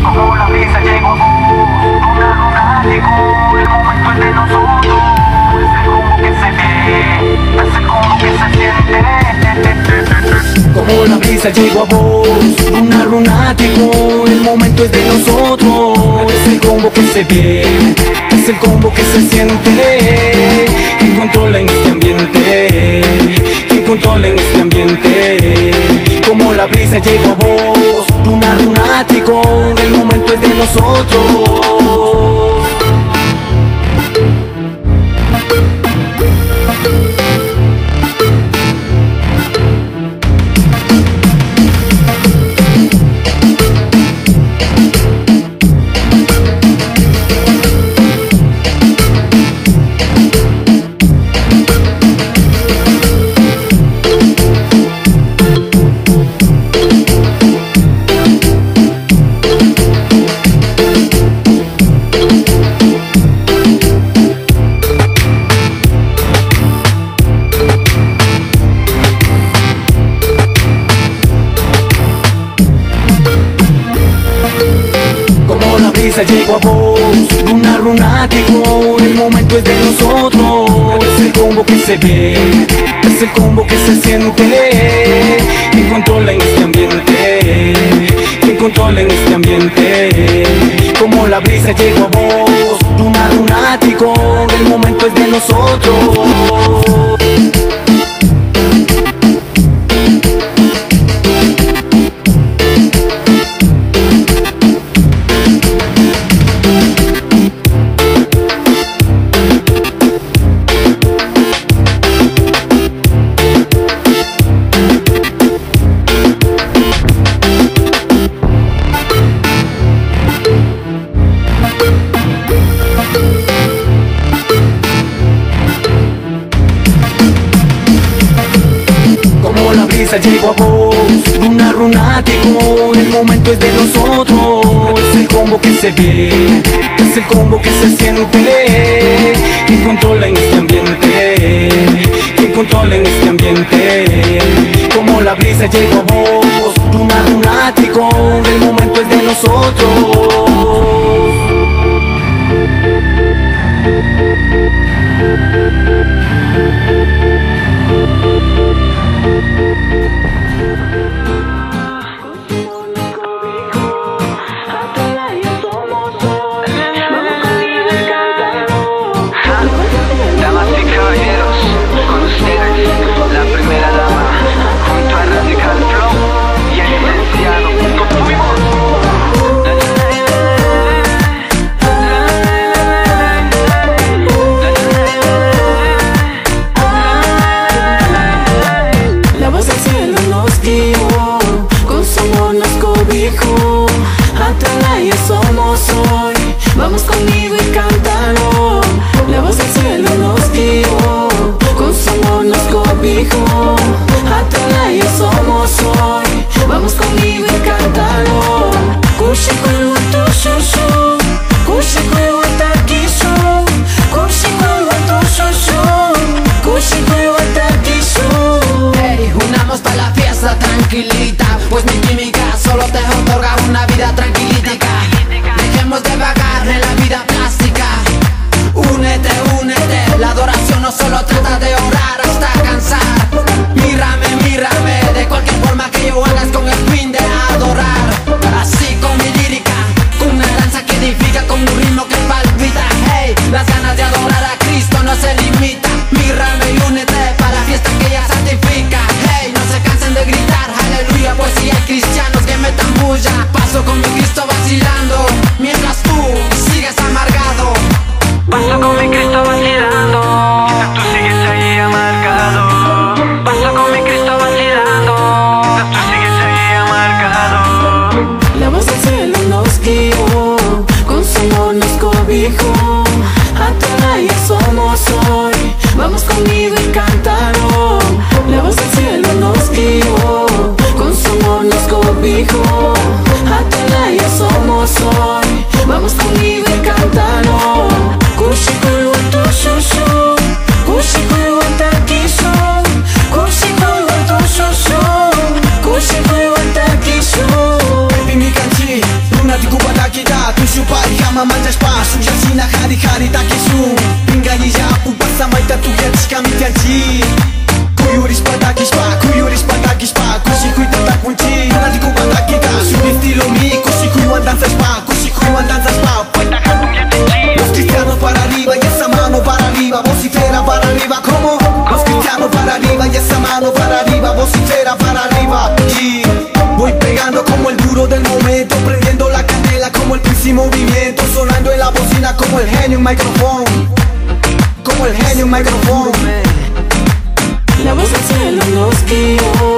Como la brisa llegó a vos, una luna llegó, el momento es de nosotros. Es el combo que se ve, es el combo que se siente. Como la brisa llegó a vos, una lunático, el momento es de nosotros. Es el combo que se ve, es el combo que se siente. Quien controla en este ambiente, quien controla en este ambiente. Como la brisa llegó a vos, una lunático, el momento es de nosotros. Llegó a vos, una lunático, el momento es de nosotros. Es el combo que se ve, es el combo que se siente. Quien controla en este ambiente, quien controla en este ambiente. Como la brisa llegó a vos, una lunático, el momento es de nosotros. Llegó a vos, una lunático, el momento es de nosotros. Es el combo que se ve, es el combo que se siente. Quien controla en este ambiente, quien controla en este ambiente. Como la brisa llegó a vos, una lunático, el momento es de nosotros. Atalaya somos hoy, vamos conmigo y cántalo. La voz del cielo nos guió, con su amor nos cobijó. Atalaya somos hoy, vamos conmigo y cántalo. Kushikul watu shushu, kushikul watakishu, kushikul watu shushu, kushikul watakishu. Hey, unamos para la fiesta tranquilita, pues mi química solo te otorga una vida tranquilítica. Dejemos de vagar en la vida plástica. Únete, únete, la adoración no solo trata de orar hasta cansar. Mírame, mírame, de cualquier forma que yo hagas con el fin de adorar. Así con mi lírica, con una danza que edifica, con un ritmo que palpita. Hey, las ganas de adorar a Cristo no se limita. Mírame y únete para la fiesta que ella santifica. Hey, no se cansen de gritar, aleluya, pues si hay cristianos que metan bulla. Paso con mi Cristo vacilando, mientras tú sigues amargado. Paso con mi Cristo vacilando, mientras tú sigues ahí amargado. Paso con mi Cristo vacilando, mientras tú sigues ahí amargado. La voz del cielo nos guió, con su amor nos cobijó. Atalaya somos hoy, vamos conmigo y cántalo. La voz del cielo nos guió, con su amor nos cobijó. Atalaya somos hoy, vamos conmigo y cántalo. Kushikul watu shushu, kushikul watakishu, kushikul watu shushu, kushikul watakishu. Baby mi kanchi, lunático para mamanja spa Sushasina hari hari takisu Pingalija pupasa maita tuyachika mitianchi Kuyuris patakispa, kuyuris patakispa Kushikuy tatakunchi, nadiko patakita Su estilo mi, kushikuy danza spa Kushikuy danza spa Los cristianos para arriba y esa mano para arriba Vocifera para arriba, ¿cómo? Los cristianos para arriba y esa mano para arriba Vocifera para arriba y voy pegando como el duro del momento Prendiendo la candela como el Prince movimiento Sonando en la bocina como el genio en micrófono Como el genio en micrófono La voz del cielo nos guió